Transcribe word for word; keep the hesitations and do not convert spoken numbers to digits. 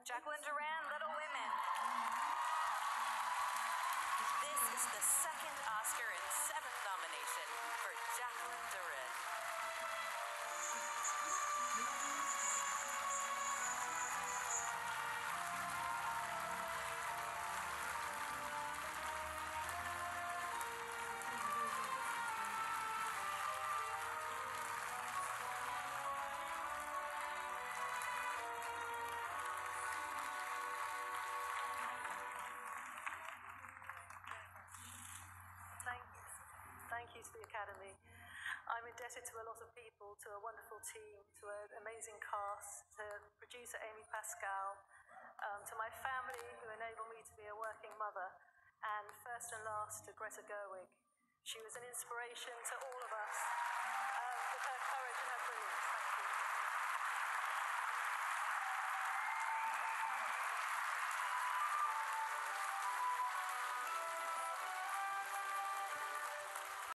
Jacqueline Duran, Little Women. This is the second Oscar and seventh nomination for Jacqueline Duran. Thank you. Thank you to the Academy. I'm indebted to a lot of people, to a wonderful team, to an amazing cast, to producer Amy Pascal, um, to my family who enable me to be a working mother, and first and last to Greta Gerwig. She was an inspiration to all of us um, with her courage and her brilliance.